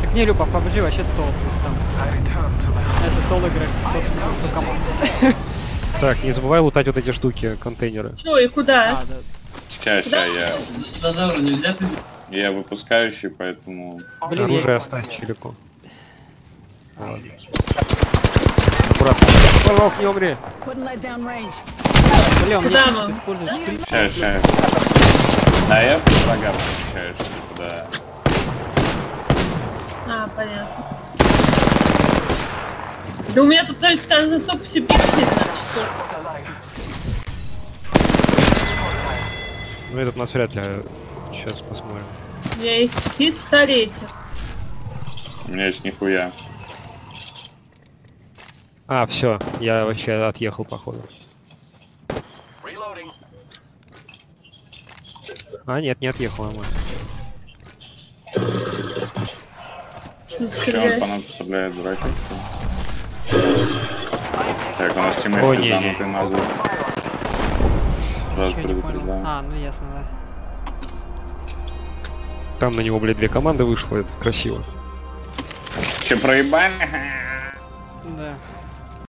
Не, Люба, побежи вообще стол пусть там. Если соло играть, способ команд. Так, не забывай лутать вот эти штуки, контейнеры. Что и куда? А, да. Ща, я... Динозавра нельзя ты... Я выпускающий, поэтому... Блин, Оружие я... оставь челику. Ладно. Аккуратно. Пожалуйста, не умри. Бля, у меня Куда пишет, мы? используешь шприц. Ща. На F врага получаешь, да. А, понятно. Да у меня тут, то есть, там настолько все пиксели, что... Ну этот нас вряд ли. Сейчас посмотрим. У меня есть пистолетик. У меня есть нихуя. А, все, я вообще отъехал, походу. А, нет, не отъехал, нормально. Че он по нам вставляет, дурачок, что ли? Так, у нас Ой, тиммейт не. пизданутый назад. Сразу Чё, не понял? предупреждаю. А, ну ясно, да. Там на него, блядь, 2 команды вышло, это красиво. Че, проебали? Да.